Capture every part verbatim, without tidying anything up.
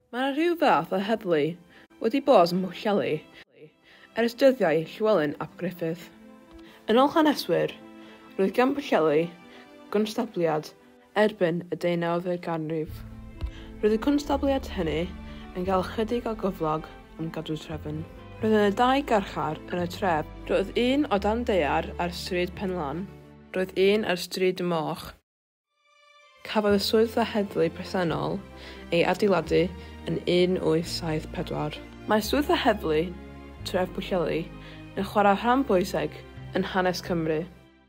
Mae rhyw fath o heddlu wedi bod yn Pwllheli ers dyddiau Llywelyn ap Gruffydd. Yn ôl haneswyr, roedd gan Pwllheli gonstabliad erbyn y deunawfed ganrif. Roedd y gonstabliad hynny yn cael chydig o gyflog am gadw trefn. Roedd yna dau garchar yn y tref. Roedd un o dan daear ar stryd Penlan, roedd un ar stryd y Moch. Cafodd y swyddfa heddlu presennol ei adeiladu yn un wyth saith pedwar. Mae swyddfa heddlu tref Pwllheli yn chwarae rhan bwysig yn hanes Cymru.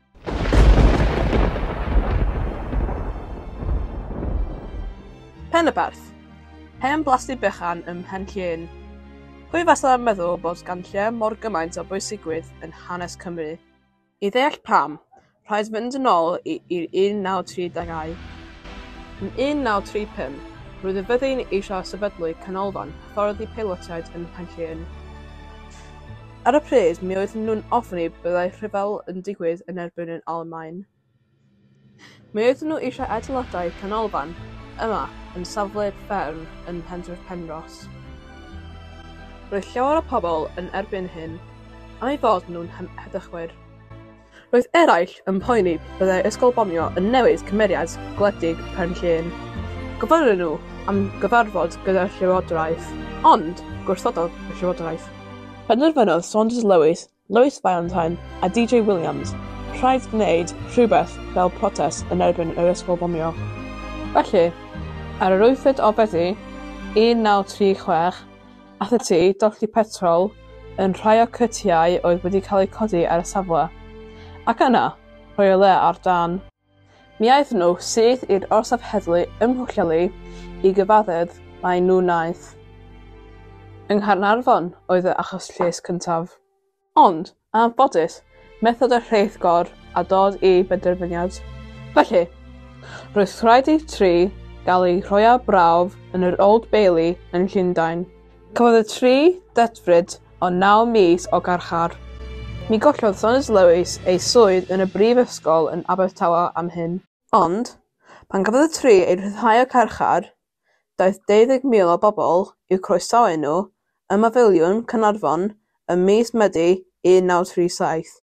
Penyberth, hen blasty bychan ym Llŷn. Pwy fasa'n meddwl bod gan lle mor gymaint o bwysigwydd yn hanes Cymru? I ddeall pam, rhaid fynd yn ôl i'r un naw tri degau. Yn un naw tri pump, roedd y fyddin eisiau sefydlu canolfan hyfforddi peilotiaid yn Llŷn. Ar y pryd, mi oedden nhw'n ofni byddai rhyfel yn digwydd yn erbyn yn Almaen. Mi oedden nhw eisiau adeiladau canolfan yma yn safle fferm yn pentref Penros. Roedd llawer o pobl yn erbyn hyn am ei fod nhw'n heddychwyr. Roedd eraill yn poeni byddai Ysgol Fomio yn newid cymeriad gwledig Llŷn. Gofynnon nhw am gyfarfod gyda'r Llywodraeth, ond gwrthododd y Llywodraeth. Penderfynodd Saunders Lewis, Lewis Valentine a D J Williams rhaid gwneud rhywbeth fel protest yn erbyn yr Ysgol Fomio. Felly, ar yr wythfed o Fedi, un naw tri chwech, ath y tŷ dolli petrol yn rhai o cytiau oedd wedi cael eu codi ar y safle, ac yna rhoi o le ar dan. Mi aeth nhw syth i'r orsaf heddlu ym Pwllheli i gyfaddedd mae nhw wnaeth. Yng Nghaernarfon oedd y achos llys cyntaf. Ond, am bodus, methodd y rheithgor a dod i benderfyniad. Felly, roedd rhaid i tri gael ei rhoi a brawf yn yr Old Bailey yn Llundain. Cafodd y tri detfryd o naw mis o garchar. Mi gollodd Saunders Lewis ei swydd yn y brifysgol yn Abertawe am hyn. Ond, pan gafodd y tri ei rhyddhau o carchar, daeth deuddeg mil o bobl i'w croesawu nhw ym Mafiliwn Caernarfon ym mis Medi un naw tri saith.